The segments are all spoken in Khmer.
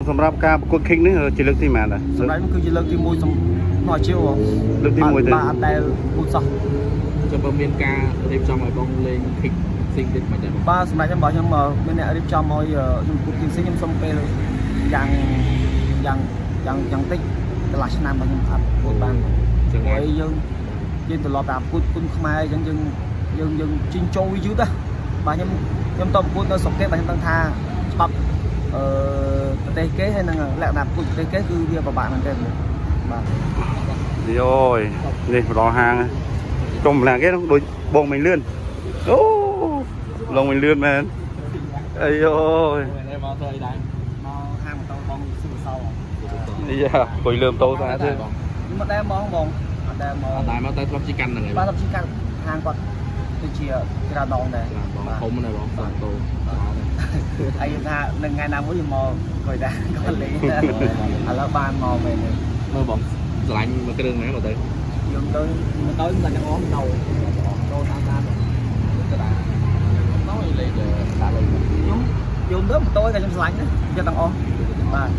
សម្រាប់ការប្រកួត King នេះជាលើកទីប៉ុន្មានដែរសម្រាប់គឺជាលើកទី1មកជាលើកទី1ទៅបាទអត់ដែលគូសោះចាំបើមានការរៀបចំឲ្យបងលេង King ស៊ីងទៀតមិនដែរបាទសម្រាប់ខ្ញុំមានអ្នករៀបចំឲ្យខ្ញុំគូ King ស៊ីងខ្ញុំសុំពេលយ៉ាងតិចកន្លះឆ្នាំរបស់ខ្ញុំអត់គួរបានចឹងហើយយើងត្រឡប់តាមពុទ្ធគុណខ្មែរអញ្ចឹងយើងជីងចូលវាយូរដែរបាទខ្ញុំតបពុទ្ធនៅស្រុកគេបាទខ្ញុំដឹងថាច្បាប់ប្រទេសគេហើយនឹងលក្ខណៈពុទ្ធប្រទេសគេគឺវាពិបាកមែនទេបាទយោយនេះម្ដងហាងជុំម្នាក់គេដូចបងមិនលឿនអូឡងមិនលឿនមែនអីយោយមកទៅអីដែរមកហាងម៉ូតូបងស៊ូសោយ៉ាគួយលឿនតោស្អាតទេមកដែរហ្មងបងអត់ដែរមកតែធ្លាប់ជីកាន់ហ្នឹងឯងបាទធ្លាប់ជីកាន់ហាងគាត់គឺជាក្រាដងដែរធំណាស់បងតោហើយថានឹងថ្ងៃណាមួយមកគួយដែរគាត់លេងឥឡូវបានមកវិញមើលបងស្រឡាញ់មួយគ្រឿងណាមកទៅខ្ញុំទៅតែទាំងអស់ដោតាមតាមទៅដែរមកលេងដាក់លេងខ្ញុំយំទៅម៉ូតូតែខ្ញុំស្រឡាញ់ណាចិត្តទាំងអស់បាទ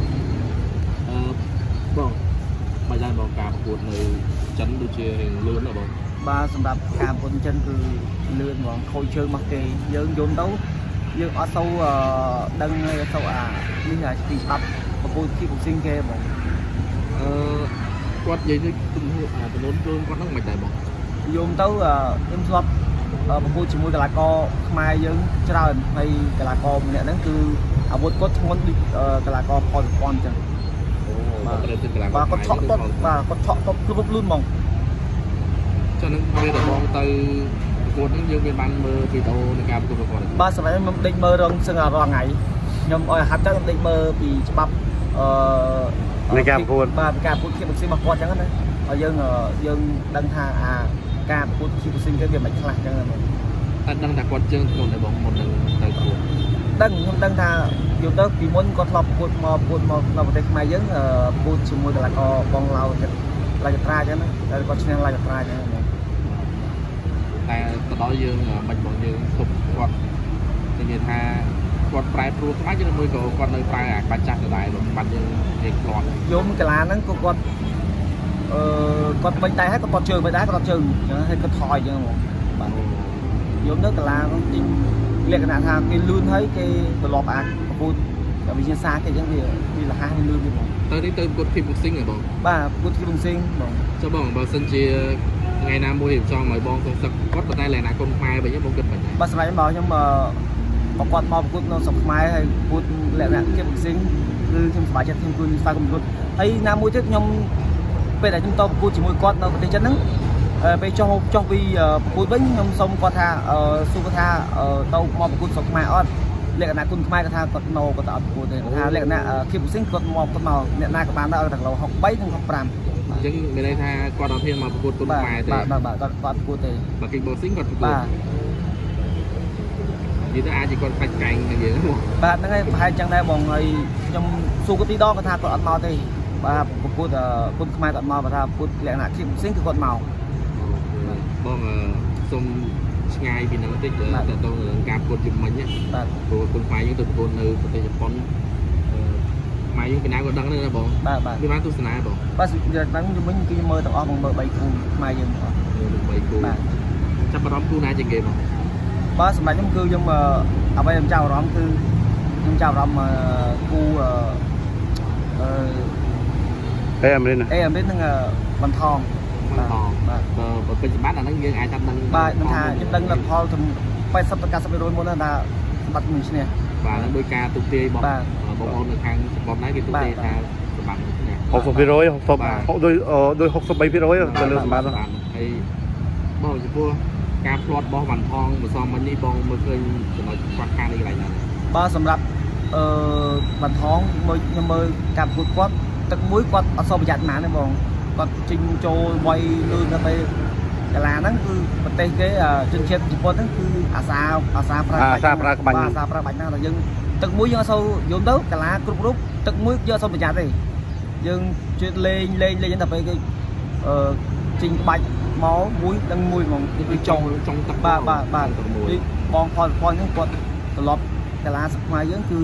បងមិនដែរបងការប្រកួតនៅចិនដូចជារៀងលឿនណាបងបាទសម្រាប់ការប្រកួតចិនគឺលឿនហ្មងខូចជើងមកគេយើងយំទៅយើងអត់សូវដឹងសូវនេះlàពីច្បាប់ប្រកួតគីបុកស៊ីងគេបងគាត់និយាយទៅទំនួលជើងគាត់ហ្នឹងមិនដែរបងយំទៅខ្ញុំធ្លាប់ប្រកួតជាមួយកីឡាករខ្មែរយើងច្រើនហើយកីឡាករម្នាក់ហ្នឹងគឺអាវុធគាត់ធ្ងន់ដូចកីឡាករផលប្រព័ន្ធអញ្ចឹងបាទគាត់ឆក់គាត់បាទគាត់ឆក់គាត់លឿនហ្មងចឹងនឹងពេលដែលបងទៅប្រកួតហ្នឹងយើងមានបានមើលវីដេអូនៃការប្រកួតគាត់បាទសម្រាប់ខ្ញុំដេកមើលរងសឹងរាល់ថ្ងៃខ្ញុំឲ្យហាត់ទៅខ្ញុំដេកមើលពីច្បាប់នៃការប្រកួតបាទការប្រកួតគីបុកស៊ីងរបស់គាត់អញ្ចឹងណាឲ្យយើងដឹងថាការប្រកួតគីបុកស៊ីងគេវាមិនខ្លះអញ្ចឹងណាអត់ដឹងថាគាត់ជើងធ្ងន់ដែរបងមុននឹងទៅប្រកួតខ្ញុំដឹងថាយល់ទៅពីមុនគាត់ធ្លាប់ប្រកួតមកនៅប្រទេសខ្មែរយើងប្រកួតជាមួយកីឡាករបងឡៅឡាយត្រាអញ្ចឹងណាតែគាត់ឈ្នះឡាយត្រាអញ្ចឹងតែទៅដល់យើងមិនបងយើងទប់គាត់និយាយថាគាត់ប្រែប្រួលក្បាច់ឬមួយក៏គាត់នៅប្រើអាក្បាច់ចាស់ដដែលបាត់យើងរៀងខ្លាត់យំកីឡាហ្នឹងក៏គាត់បាញ់តែហើយក៏គាត់ជើងមិនដែរគាត់ជើងហើយគាត់ថយអញ្ចឹងហ្មងបាទយំនៅកីឡាហ្នឹងទីលក្ខណៈថាគេលឿនហើយគេត្រឡប់អាប្រកួតវិញ្ញាសាគេអញ្ចឹងវាលះហើយលឿនទៀតហ្មងទៅនេះទៅប្រកួត Kickboxing ហ៎បងបាទប្រកួត Kickboxing បងចុះបងបើសិនជាថ្ងៃណាមួយរៀបចំឲ្យបងសងសឹកគាត់ប៉ុន្តែលក្ខណៈកូនខ្មែរវិញបងគិតមិនដែរបាទសម្រាប់ខ្ញុំគាត់មកប្រកួតនៅស្រុកខ្មែរហើយប្រកួតលក្ខណៈ Kickboxing គឺខ្ញុំសប្បាយចិត្តខ្ញុំគឺស្វាគមន៍គាត់ហើយណាមួយទៀតខ្ញុំពេលដែលខ្ញុំទៅប្រកួតជាមួយគាត់នៅប្រទេសចិនហ្នឹងពេលចុះពីប្រកួតវិញខ្ញុំសុំគាត់ថាសួរគាត់ថាទៅមកប្រកួតស្រុកខ្មែរអត់លក្ខណៈគុណខ្មែរគាត់ថាគាត់នៅគាត់ទៅអត់ប្រកួតទេគាត់ថាលក្ខណៈ Kickboxing គាត់មកអ្នកណាក៏បានដែរដល់63និង65 អញ្ចឹងមានន័យថាគាត់អត់ហ៊ានមកប្រកួតគុណខ្មែរទេបាទគាត់ប្រកួតទេបើ Kickboxing គាត់ប្រកួតបាទនិយាយទៅអាចជាគាត់ខ្លាចកែងនឹងយើងបាទហ្នឹងហើយប្រហែលចឹងដែរបងហើយខ្ញុំសួរគាត់ទីដងគាត់ថាគាត់អត់មកទេបាទប្រកួតគុណខ្មែរគាត់មកគាត់ថាប្រកួតលក្ខណៈ Kickboxing គឺគាត់មកបងសូមឆ្ងាយពីនឹងបន្តិចទៅនឹងការប្រកួតជំនាញបាទព្រោះគុណខ្មែរយើងទៅប្រកួតនៅប្រទេសជប៉ុនខ្មែរយើងពីណាក៏ដឹងដែរណាបងបាទវាបានទស្សនាបងបាទហ្នឹងជំនាញគឺមើលទាំងអស់បងមើល3គូខ្មែរយើងអស់ 3គូបាទចាប់អារម្មណ៍គូណាជាងគេបងបាទសម្រាប់ខ្ញុំគឺខ្ញុំអ្វីខ្ញុំចាប់អារម្មណ៍គឺខ្ញុំចាប់អារម្មណ៍គូអាមេរិកនឹងបន្ថងបាទបើពេញសម្បត្តិអាហ្នឹងយើងអាចថាដឹងបាទខ្ញុំថាខ្ញុំដឹងលទ្ធផល80ទៅ90%មុនថាសម្បត្តិនឹងឈ្នះបាទហ្នឹងដោយការទូទាយបងប្អូននៅខាងជប៉ុនដែរគេទូទាយថាសម្បត្តិឈ្នះ 60%ដោយ63%ទៅលើសម្បត្តិហើយបងចំពោះការផ្្លាត់របស់វ៉ាន់ថងម្សិលមិញនេះបងមើលឃើញចំណុចខ្វះខាតនេះកន្លែងណាបាទសម្រាប់វ៉ាន់ថងខ្ញុំមើលការប្រកួតគាត់ទឹកមួយគាត់អត់សូវប្រយ័ត្នណាស់ទេបងគាត់ជិញចូលវាយលឿនទៅពេលកីឡាហ្នឹងគឺប្រទេសគេជនជាតិជប៉ុនហ្នឹងគឺអាសាប្រើក្បាច់ណាស់តែយើងទឹកមួយយើងអត់សូវយល់ទៅកីឡាគ្រប់រូបទឹកមួយយើងអត់សូវប្រយ័ត្នទេយើងជឿលេងតែពេលគេជិញក្បាច់មកមួយដឹងមួយហ្មងគឺចង់ទឹកបាទបងផលហ្នឹងគាត់ត្រឡប់កីឡាស្រុកខ្មែរយើងគឺ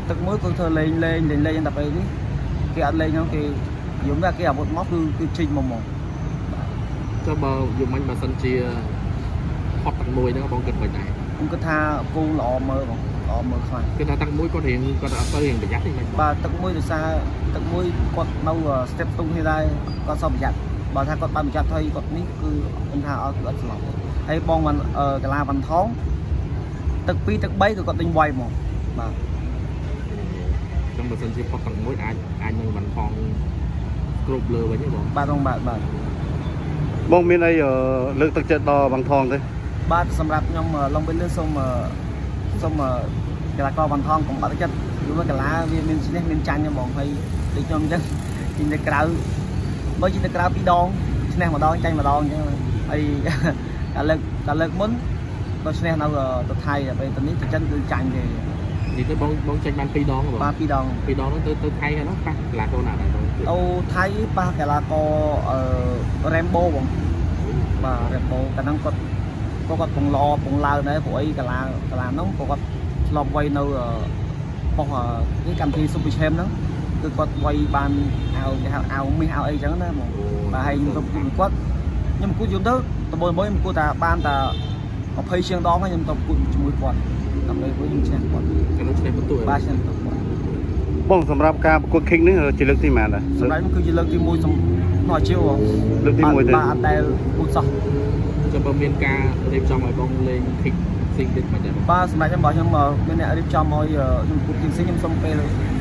ទឹកមួយគឺធ្វើលេងយ៉ាងតែពេលនេះគេអត់លេងហ្នឹងគេយំថាគេអាវុធមកគឺជីកមកចុះបើយំមិញបើសិនជាផុតទឹកមួយហ្នឹងបងគិតមិនដែរខ្ញុំគិតថាពូល្អមើលបងល្អមើលខ្លាំងគឺថាទឹកមួយគាត់អត់ទៅរៀងប្រយ័ត្នទេបាទទឹកមួយដោយសារទឹកមួយគាត់នៅ step ទុំនេះដែរគាត់សពប្រយ័ត្នបើថាគាត់បានប្រយ័ត្នthôiគាត់នេះគឺខ្ញុំថាអត់ស្លាប់ហើយបងមិនកាឡាវ៉ាន់ថងទឹក2ទឹក3គឺគាត់ដេញវាយមកបាទចឹងបើសិនជាផុតទឹកមួយអាចនឹងវ៉ាន់ថងគ្រប់លើវិញទេបងបាទបងមានអីលើកទឹកចិត្តដល់វ៉ាន់ថងទេបាទសម្រាប់ខ្ញុំឡងពេលលើសូមកីឡាករវ៉ាន់ថងកុំបាត់ចិត្តព្រោះកីឡាវាមានឈ្នះមានចាញ់ហ្មងហើយដូចខ្ញុំអញ្ចឹងជិះទៅក្រៅបើជិះទៅក្រៅ2ដងឈ្នះម្ដងចាញ់ម្ដងអញ្ចឹងហើយកាលលើកមុនក៏ឈ្នះនៅទៅថៃពេលទៅនេះទៅចិនគឺចាញ់ទេនេះទៅបងចេញបាន2ដងបាទ2ដងហ្នឹងទៅថៃហើយនោះប៉ះកីឡាករណាដែរបងអូថៃប៉ះកីឡាករRainbow បងបាទ Rainbow កាលហ្នឹងគាត់ពងឡើងដែរព្រោះអីកាឡាហ្នឹងគាត់ឆ្លប់វាយនៅប៉ុស្តិ៍កម្មវិធី Super Champ ហ្នឹងគឺគាត់វាយបានគេហៅអាវមាសអាវអីចឹងណាបងបាទហើយខ្ញុំទៅគាត់ខ្ញុំគូយំទៅដំបូងខ្ញុំគូថាបានតែ20ជាងដងហើយខ្ញុំទៅគូជាមួយគាត់ដើម្បីខ្ញុំឈ្នះគាត់ខ្ញុំឈ្នះបន្ទូបាទឈ្នះបន្ទូគាត់បងសម្រាប់ការប្រកួត Kick នេះជាលើកទីប៉ុន្មានដែរសម្រាប់គឺជាលើកទី1សម្រាប់ជាវលើកទី1ទេបាទអត់ដែលគូសោះចាំបើមានការរៀបចំឲ្យបងលេង Kick ផ្សេងទៀតមិនដែរបាទសម្រាប់ខ្ញុំមានអ្នករៀបចំឲ្យខ្ញុំគូផ្សេងខ្ញុំសុំពេល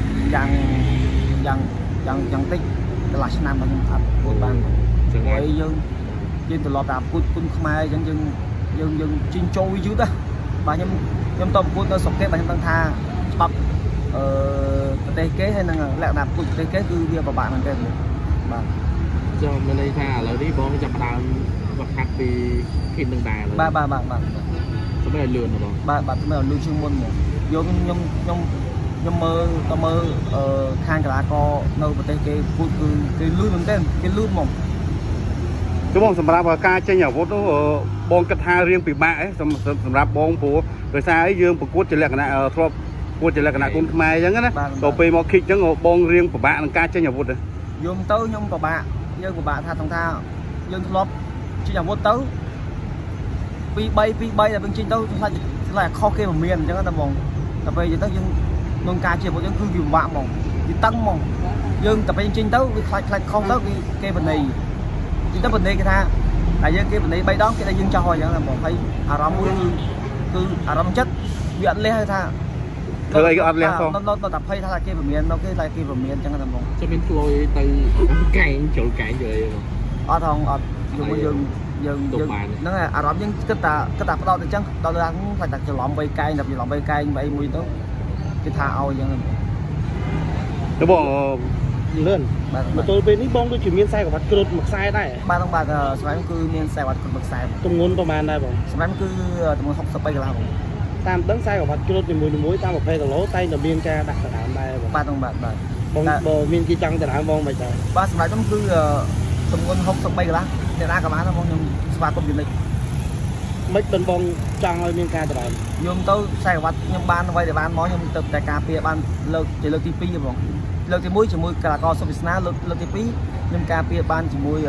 យ៉ាងតិចកន្លះឆ្នាំខ្ញុំអត់គួរបានចឹងហើយយើងត្រឡប់តាមគុណខ្មែរអញ្ចឹងយើងជីងចូលយូរដែរបាទខ្ញុំទៅប្រកួតនៅស្រុកគេបាទខ្ញុំដឹងថាច្បាប់ប្រទេសគេហើយនឹងលក្ខណៈប្រកួតប្រទេសគេគឺវាពិបាកមែនទេបាទចាំមានន័យថាឥឡូវនេះបងចាប់ផ្ដើមវឹកហាត់ពី Kick នឹងដែរបាទសម្រាប់ឲ្យលឿនបងបាទសម្រាប់ឲ្យលឿនជាងមុនមកយកខ្ញុំមើលខាងកីឡាករនៅប្រទេសគេគូគឺគេលឿនមែនទេគេលឿនហ្មងគឺបងសម្រាប់ការចេញអាវុធនោះបងគិតថារៀងពិបាកសម្រាប់បងព្រោះដោយសារអីយើងប្រកួតជាលក្ខណៈធ្លាប់ប្រកួតជាលក្ខណៈគុណខ្មែរអញ្ចឹងណាដល់ពេលមក Kick អញ្ចឹងបងរៀងពិបាកនឹងការចេញអាវុធទេយំទៅខ្ញុំពិបាកយើងពិបាកថាយើងធ្លាប់ចេញអាវុធទៅ2-3តែយើងចេញទៅខ្លាចខុសគេមិនមានអញ្ចឹងណាបងតែពេលយើងទៅយើងក្នុងការជាអាវុធយើងគឺវាពិបាកហ្មងវាតឹងហ្មងយើងតែពេលចេញទៅវាខ្លាចខុសទៅគេបណៃចេញទៅបណៃគេថាតែយើងគេបណៃ3ដងគេតែយើងចោះអញ្ចឹងណាបងហើយអារម្មណ៍មួយគឺអារម្មណ៍ចិត្តវាអត់លះថាធ្វើអីក៏អត់លះផងដល់តែភ័យថាគេពមៀនដល់គេតែគេពមៀនអញ្ចឹងណាបងចាំមានផ្លូវទៅកែងចូលកែងទៅអីបងអត់ជាមួយយើងហ្នឹងអារម្មណ៍យើងគិតថាផ្ដោតទៅអញ្ចឹងដល់ឡើងខ្លាចតែច្រឡំបីកែងតែច្រឡំបីកែងបីមួយទៅគេថាឲ្យអញ្ចឹងទៅបងលឿនមកទល់ពេលនេះបងដូចជាមានខ្សែក្រវ៉ាត់គ្រុឌមួយខ្សែដែរបាទសម្រាប់គឺមានខ្សែក្រវ៉ាត់គ្រុឌមួយខ្សែទម្ងន់ប្រហែលដែរបងសម្រាប់គឺទម្ងន់63គីឡូបងតាមដឹងខ្សែក្រវ៉ាត់គ្រុឌនីមួយតាម20គីឡូតែមានការដាក់ដណ្ដើមដែរបាទបងបើមានគេចង់ដណ្ដើមបងមិនដែរបាទសម្រាប់ខ្ញុំគឺទម្ងន់63គីឡូអ្នកណាក៏បានដែរបងខ្ញុំស្វាគមន៍យូនិចមិនបងចង់ឲ្យមានការដណ្ដើមខ្ញុំទៅខ្សែក្រវ៉ាត់ខ្ញុំបានអ្វីដែលបានមកខ្ញុំទៅតែការពារបានលើកទី2បងលើកទី1ជាមួយកីឡាករសុវិស្នាលើកទី2ខ្ញុំការពារបានជាមួយ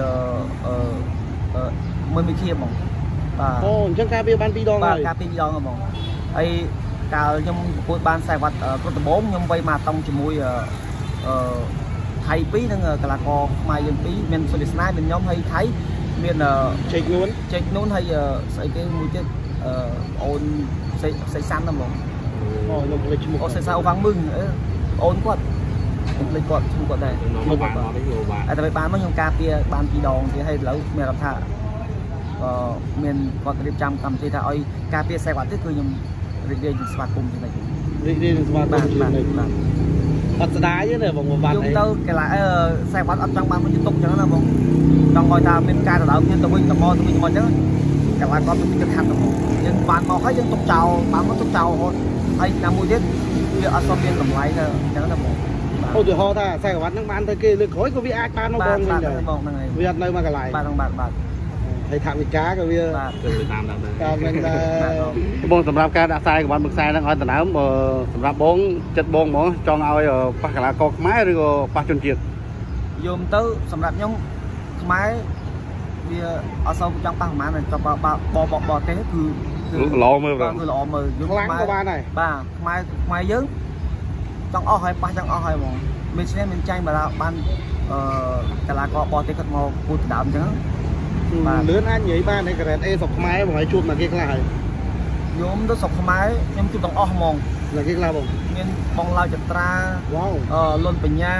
មួយមីខៀមបងបាទអូអញ្ចឹងការពារបាន2ដងហើយការពារ2ដងហ្មងហើយកាលខ្ញុំប្រកួតបានខ្សែក្រវ៉ាត់គ្រប់ដំបូងខ្ញុំវាយមកតុងជាមួយថៃ2និងកីឡាករខ្មែរយើង2មានសុវិស្នាមានខ្ញុំហើយថៃមានជែកនួនហើយស្អីគេមួយទៀតអូនសេសាន់ហ្មងអូខ្ញុំភ្លេចឈ្មោះអូសេសាអូវ៉ាងមឹងអូនគាត់ខ្ញុំភ្លេចគាត់ឈ្មោះគាត់ដែរបាទតែបានមកខ្ញុំការពារបាន2ដងទៀតហើយឥឡូវមានរាប់ថាមានគាត់រៀបចំកម្មវិធីថាឲ្យការពារខ្សែក្រវ៉ាត់ទៀតគឺខ្ញុំរីករាយនឹងស្វាគមន៍ចំណុចរីករាយនឹងស្វាគមន៍ចំណុចអត់ស្ដាយទេបងបាទខ្ញុំទៅកីឡាខ្សែក្រវ៉ាត់អត់ចង់បានមកយុទុកអញ្ចឹងណាបងចង់ឲ្យថាមានការដណ្ដើមគ្នាទៅវិញទៅមកអញ្ចឹងកីឡាគាត់មានចិត្តខាត់ទៅយើងបានមកហើយយើងទុកចោលបានមកទុកចោលរហូតហើយណាមួយទៀតវាអត់ស្គាល់មានតម្លៃទៅអញ្ចឹងណាបងឧទាហរណ៍ថាខ្សែក្រវ៉ាត់ហ្នឹងបានទៅគេលើកក្រោយក៏វាអាចបានមកបងវិញដែរបងហ្នឹងហើយវាអត់នៅមកកន្លែងបាទហើយថាវិការក៏វាគឺតាមដល់ដែរតាមមិនដែរបងសម្រាប់ការដាក់ខ្សែក្បាន់មួយខ្សែហ្នឹងឲ្យដណ្ដើមសម្រាប់បងចិត្តបងហ្មងចង់ឲ្យប៉ះកីឡាករខ្មែរឬក៏ប៉ះជនជាតិយមទៅសម្រាប់ខ្ញុំខ្មែរវាអត់សូវចង់ប៉ះប្រហែលតែបទេគឺល្អមើលបាទគឺល្អមើលយើងខ្លាំងក៏បានដែរបាទខ្មែរយើងចង់អស់ហើយប៉ះចង់អស់ហើយហ្មងមានឈ្នះមានចាញ់បានកីឡាករបរទេសគាត់មកពូតដើមអញ្ចឹងបាទលឿនអាចនិយាយបានឯករ៉េត A ស្រុកខ្មែរបងឲ្យជួបមកគេខ្លះហើយខ្ញុំទៅស្រុកខ្មែរខ្ញុំជួបទាំងអស់ហ្មងតែគេខ្លះបងមានបងឡាវចត្រាវ៉ាវលុនបញ្ញា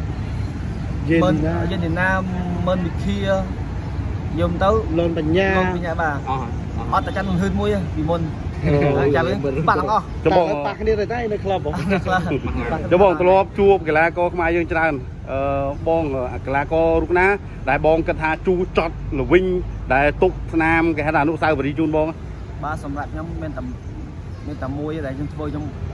យេនណាមើលវិធាយមទៅលុនបញ្ញាបាទអត់តែចាំនឹងហឺតមួយពីមុនចាំបាត់ទាំងអស់ចុះបងប៉ះគ្នាទៅតែនៅក្លឹបបងចុះបងធ្លាប់ជួបកីឡាករខ្មែរយើងច្រើនបងកីឡាកររូបណាដែលបងគិតថាជូរចត់ល្វីងដែលទុកស្នាមគេហៅថាអនុស្សាវរីយ៍ជូនបងបាទសម្រាប់ខ្ញុំមានតែមួយដែលខ្ញុំធ្វើខ្ញុំ